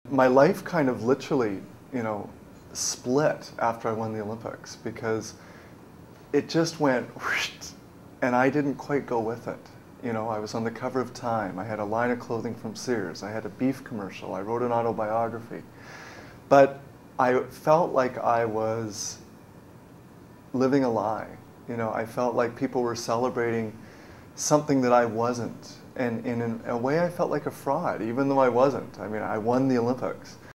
My life kind of literally, you know, split after I won the Olympics because it just went whoosh, and I didn't quite go with it. You know, I was on the cover of Time. I had a line of clothing from Sears. I had a beef commercial. I wrote an autobiography. But I felt like I was living a lie. You know, I felt like people were celebrating something that I wasn't. And in a way, I felt like a fraud, even though I wasn't. I mean, I won the Olympics.